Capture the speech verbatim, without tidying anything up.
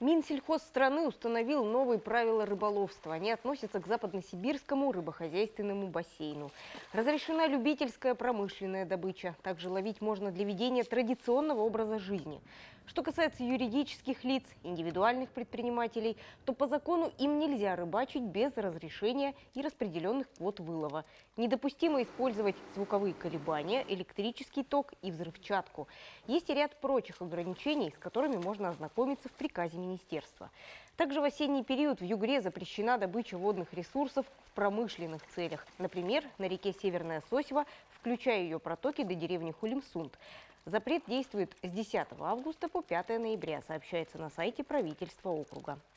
Минсельхоз страны установил новые правила рыболовства. Они относятся к западносибирскому рыбохозяйственному бассейну. Разрешена любительская промышленная добыча. Также ловить можно для ведения традиционного образа жизни. Что касается юридических лиц, индивидуальных предпринимателей, то по закону им нельзя рыбачить без разрешения и распределенных квот вылова. Недопустимо использовать звуковые колебания, электрический ток и взрывчатку. Есть и ряд прочих ограничений, с которыми можно ознакомиться в приказе министерства. Также в осенний период в Югре запрещена добыча водных ресурсов в промышленных целях. Например, на реке Северная Сосьва, включая ее протоки до деревни Хулимсунд. Запрет действует с десятого августа по пятое ноября, сообщается на сайте правительства округа.